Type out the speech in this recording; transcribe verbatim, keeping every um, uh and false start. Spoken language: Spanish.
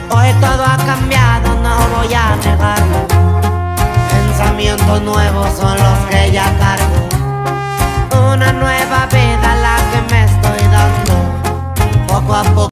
Hoy todo ha cambiado, no voy a negarlo. Pensamientos nuevos son los que